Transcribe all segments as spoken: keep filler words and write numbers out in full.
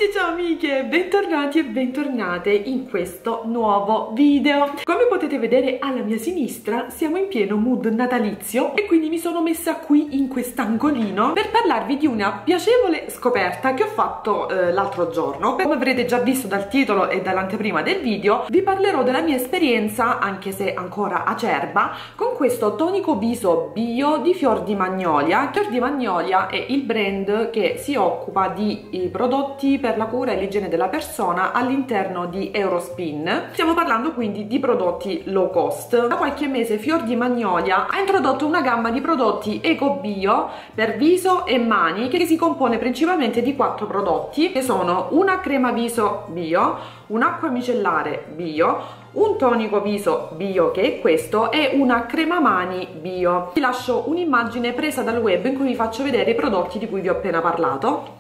amici e ciao amiche, bentornati e bentornate in questo nuovo video. Come potete vedere alla mia sinistra siamo in pieno mood natalizio e quindi mi sono messa qui in quest'angolino per parlarvi di una piacevole scoperta che ho fatto eh, l'altro giorno. Come avrete già visto dal titolo e dall'anteprima del video, vi parlerò della mia esperienza, anche se ancora acerba, con questo tonico viso bio di Fior di Magnolia. Fior di Magnolia è il brand che si occupa di eh, prodotti per la cura e l'igiene della persona all'interno di Eurospin. Stiamo parlando quindi di prodotti low cost. Da qualche mese Fior di Magnolia ha introdotto una gamma di prodotti eco bio per viso e mani che si compone principalmente di quattro prodotti, che sono una crema viso bio, un'acqua micellare bio, un tonico viso bio che è questo e una crema mani bio. Vi lascio un'immagine presa dal web in cui vi faccio vedere i prodotti di cui vi ho appena parlato.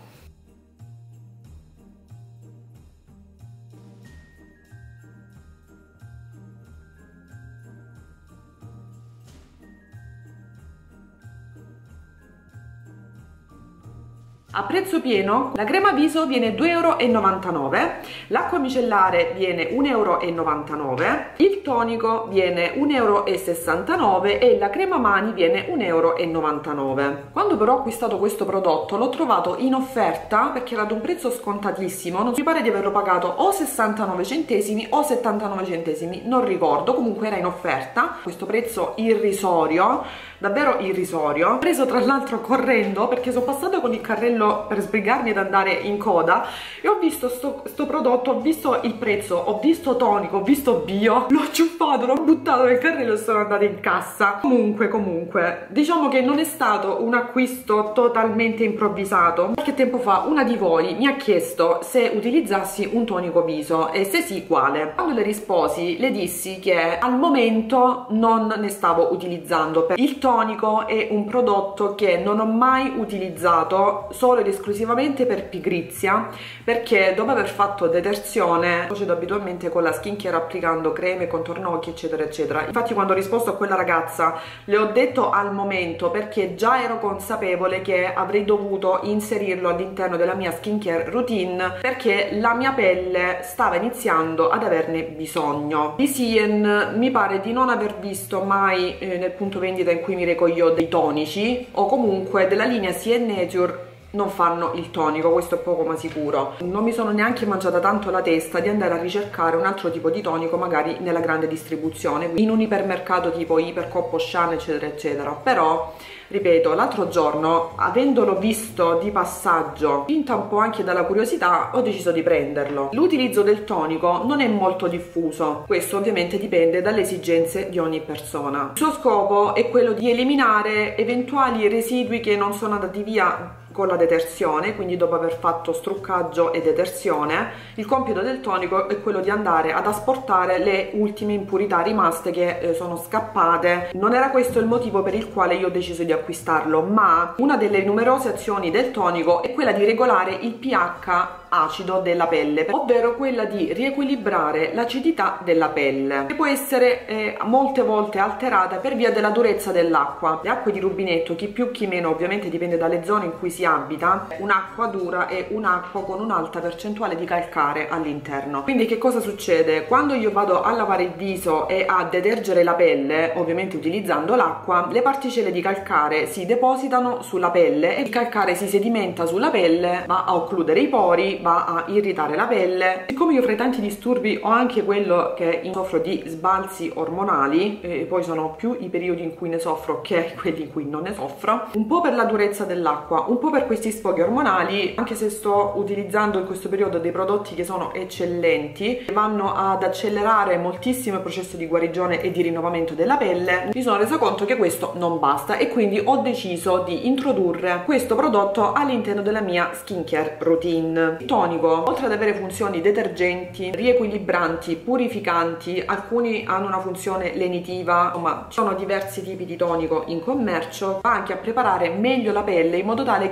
A prezzo pieno la crema viso viene due e novantanove euro, l'acqua micellare viene un e novantanove euro, il tonico viene un e sessantanove euro e la crema mani viene un e novantanove euro. Quando però ho acquistato questo prodotto l'ho trovato in offerta perché era ad un prezzo scontatissimo, non mi pare di averlo pagato o sessantanove centesimi o settantanove centesimi, non ricordo, comunque era in offerta, questo prezzo irrisorio, davvero irrisorio. Ho preso tra l'altro correndo perché sono passata con il carrello per sbrigarmi ad andare in coda e ho visto sto, sto prodotto, ho visto il prezzo, ho visto tonico, ho visto bio, l'ho ciuffato, l'ho buttato nel carrello e sono andata in cassa. Comunque, comunque, diciamo che non è stato un acquisto totalmente improvvisato. Qualche tempo fa una di voi mi ha chiesto se utilizzassi un tonico viso e se sì, quale. Quando le risposi, le dissi che al momento non ne stavo utilizzando. Il tonico è un prodotto che non ho mai utilizzato solo ed esclusivamente per pigrizia, perché dopo aver fatto detersione procedo abitualmente con la skincare applicando creme, contorno occhi eccetera eccetera. Infatti quando ho risposto a quella ragazza le ho detto al momento, perché già ero consapevole che avrei dovuto inserirlo all'interno della mia skincare routine perché la mia pelle stava iniziando ad averne bisogno. Di Sien mi pare di non aver visto mai eh, nel punto vendita in cui mi reco io dei tonici, o comunque della linea Sien Nature non fanno il tonico, questo è poco ma sicuro. Non mi sono neanche mangiata tanto la testa di andare a ricercare un altro tipo di tonico magari nella grande distribuzione, in un ipermercato tipo Ipercoop, Auchan eccetera eccetera. Però ripeto, l'altro giorno, avendolo visto di passaggio, spinta un po' anche dalla curiosità, ho deciso di prenderlo. L'utilizzo del tonico non è molto diffuso, questo ovviamente dipende dalle esigenze di ogni persona. Il suo scopo è quello di eliminare eventuali residui che non sono andati via con la detersione, quindi dopo aver fatto struccaggio e detersione. Il compito del tonico è quello di andare ad asportare le ultime impurità rimaste che eh, sono scappate. Non era questo il motivo per il quale io ho deciso di acquistarlo, ma una delle numerose azioni del tonico è quella di regolare il pH acido della pelle, ovvero quella di riequilibrare l'acidità della pelle, che può essere eh, molte volte alterata per via della durezza dell'acqua. Le acque di rubinetto, chi più chi meno, ovviamente dipende dalle zone in cui si abita, un'acqua dura è un'acqua con un'alta percentuale di calcare all'interno. Quindi che cosa succede? Quando io vado a lavare il viso e a detergere la pelle, ovviamente utilizzando l'acqua, le particelle di calcare si depositano sulla pelle e il calcare si sedimenta sulla pelle, va a occludere i pori, va a irritare la pelle. Siccome io fra i tanti disturbi ho anche quello che soffro di sbalzi ormonali, e poi sono più i periodi in cui ne soffro che quelli in cui non ne soffro, un po' per la durezza dell'acqua, un po' per questi sfoghi ormonali, anche se sto utilizzando in questo periodo dei prodotti che sono eccellenti, vanno ad accelerare moltissimo il processo di guarigione e di rinnovamento della pelle, mi sono resa conto che questo non basta e quindi ho deciso di introdurre questo prodotto all'interno della mia skincare routine. Il tonico, oltre ad avere funzioni detergenti, riequilibranti, purificanti, alcuni hanno una funzione lenitiva, insomma ci sono diversi tipi di tonico in commercio, va anche a preparare meglio la pelle in modo tale che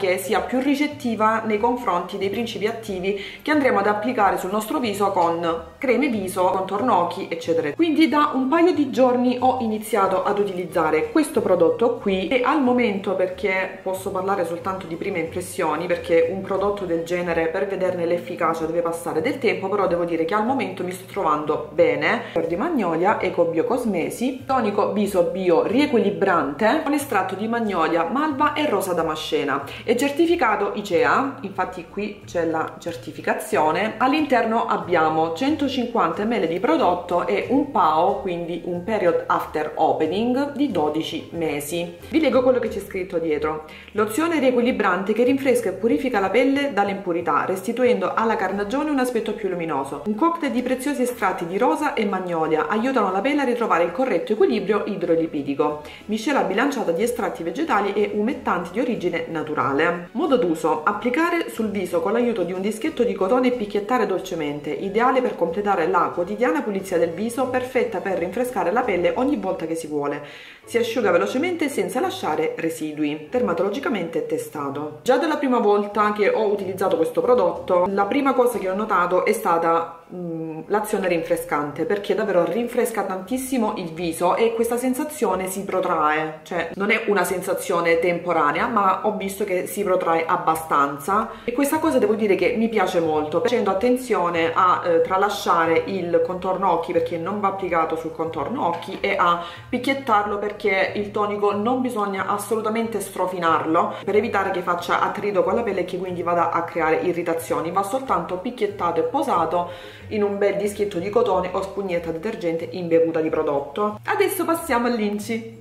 che sia più ricettiva nei confronti dei principi attivi che andremo ad applicare sul nostro viso con creme viso, contorno occhi, eccetera. Quindi da un paio di giorni ho iniziato ad utilizzare questo prodotto qui e al momento, perché posso parlare soltanto di prime impressioni, perché un prodotto del genere per vederne l'efficacia deve passare del tempo, però devo dire che al momento mi sto trovando bene. Di Magnolia, Eco Bio Cosmesi, tonico viso bio riequilibrante con estratto di magnolia, malva e rosa damascena, è certificato I C E A, infatti qui c'è la certificazione. All'interno abbiamo centocinquanta millilitri di prodotto e un P A O, quindi un period after opening di dodici mesi. Vi leggo quello che c'è scritto dietro: lozione riequilibrante che rinfresca e purifica la pelle dalle impurità, restituendo alla carnagione un aspetto più luminoso. Un cocktail di preziosi estratti di rosa e magnolia aiutano la pelle a ritrovare il corretto equilibrio idrolipidico. Miscela bilanciata di estratti vegetali e umettanti di origine naturale. Modo d'uso: applicare sul viso con l'aiuto di un dischetto di cotone e picchiettare dolcemente, ideale per completare la quotidiana pulizia del viso, perfetta per rinfrescare la pelle ogni volta che si vuole. Si asciuga velocemente senza lasciare residui. Dermatologicamente testato. Già dalla prima volta che ho utilizzato questo prodotto, la prima cosa che ho notato è stata mm, l'azione rinfrescante, perché davvero rinfresca tantissimo il viso e questa sensazione si protrae, cioè non è una sensazione temporanea, ma ho visto che si protrae abbastanza e questa cosa devo dire che mi piace molto, facendo attenzione a eh, tralasciare il contorno occhi, perché non va applicato sul contorno occhi, e a picchiettarlo, perché il tonico non bisogna assolutamente strofinarlo per evitare che faccia attrito con la pelle e che quindi vada a creare irritazioni. Va soltanto picchiettato e posato in un bel dischetto di cotone o spugnetta detergente imbevuta di prodotto. Adesso passiamo all'inci.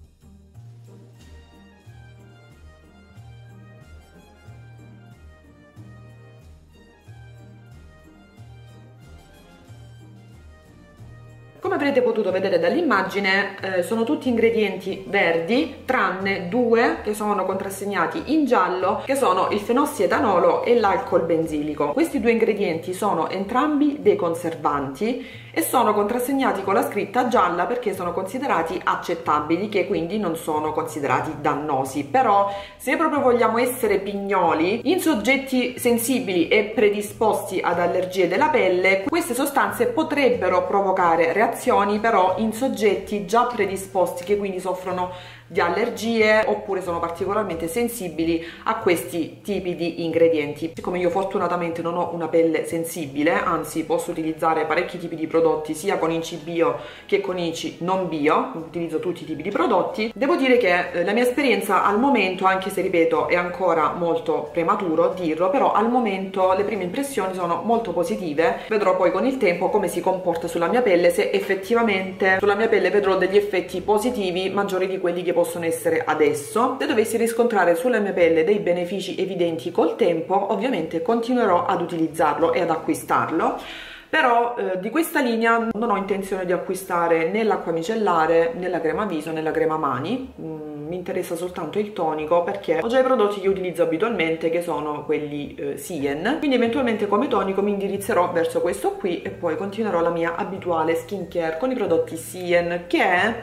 Come avrete potuto vedere dall'immagine, eh, sono tutti ingredienti verdi, tranne due che sono contrassegnati in giallo, che sono il fenossietanolo e l'alcol benzilico. Questi due ingredienti sono entrambi dei conservanti e sono contrassegnati con la scritta gialla perché sono considerati accettabili, che quindi non sono considerati dannosi. Però se proprio vogliamo essere pignoli, in soggetti sensibili e predisposti ad allergie della pelle, queste sostanze potrebbero provocare reazioni, però in soggetti già predisposti, che quindi soffrono di allergie oppure sono particolarmente sensibili a questi tipi di ingredienti. Siccome io fortunatamente non ho una pelle sensibile, anzi posso utilizzare parecchi tipi di prodotti sia con I C bio che con I C non bio, utilizzo tutti i tipi di prodotti, devo dire che eh, la mia esperienza al momento, anche se ripeto è ancora molto prematuro dirlo, però al momento le prime impressioni sono molto positive. Vedrò poi con il tempo come si comporta sulla mia pelle, se effettivamente sulla mia pelle vedrò degli effetti positivi maggiori di quelli che possono essere adesso. Se dovessi riscontrare sulla mia pelle dei benefici evidenti col tempo, ovviamente continuerò ad utilizzarlo e ad acquistarlo. Però eh, di questa linea non ho intenzione di acquistare né l'acqua micellare, né la crema viso, né la crema mani. Mm, mi interessa soltanto il tonico, perché ho già i prodotti che utilizzo abitualmente, che sono quelli eh, Sien. Quindi eventualmente come tonico mi indirizzerò verso questo qui e poi continuerò la mia abituale skincare con i prodotti Sien, che è...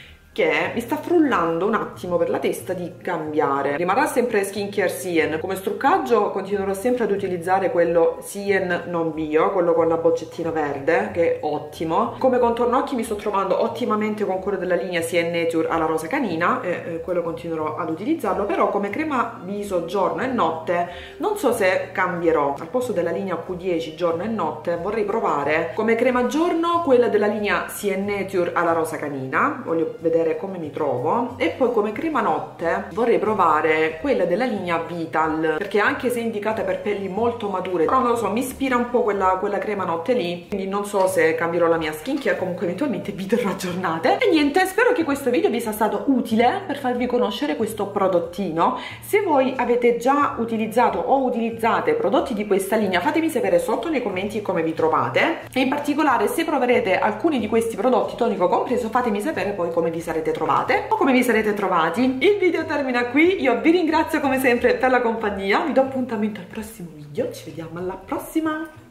che mi sta frullando un attimo per la testa di cambiare. Rimarrà sempre skincare Sien. Come struccaggio continuerò sempre ad utilizzare quello Sien non bio, quello con la boccettina verde, che è ottimo. Come contorno occhi mi sto trovando ottimamente con quello della linea Sien Nature alla rosa canina e eh, quello continuerò ad utilizzarlo. Però come crema viso giorno e notte non so se cambierò. Al posto della linea Q dieci giorno e notte vorrei provare come crema giorno quella della linea Sien Nature alla rosa canina. Voglio vedere come mi trovo. E poi come crema notte vorrei provare quella della linea Vital, perché anche se è indicata per pelli molto mature, però non lo so, mi ispira un po' quella, quella crema notte lì, quindi non so se cambierò la mia skincare. Comunque eventualmente vi terrò aggiornate. E niente, spero che questo video vi sia stato utile per farvi conoscere questo prodottino. Se voi avete già utilizzato o utilizzate prodotti di questa linea, fatemi sapere sotto nei commenti come vi trovate, e in particolare se proverete alcuni di questi prodotti, tonico compreso, fatemi sapere poi come vi sarete trovate o come vi sarete trovati. Il video termina qui, io vi ringrazio come sempre per la compagnia, vi do appuntamento al prossimo video, ci vediamo alla prossima.